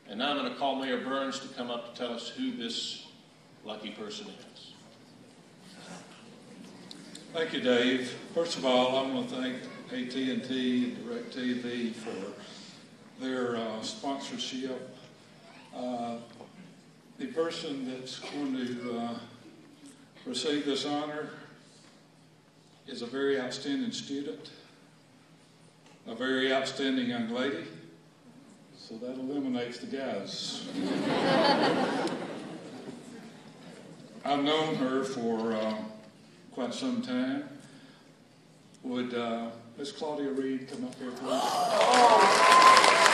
And now I'm going to call Mayor Burns to come up to tell us who this lucky person is. Thank you, Dave. First of all, I want to thank AT&T and DirecTV for their sponsorship. The person that's going to receive this honor is a very outstanding student, a very outstanding young lady, so that eliminates the guys. I've known her for quite some time. Would Miss Claudia Reed come up here, please?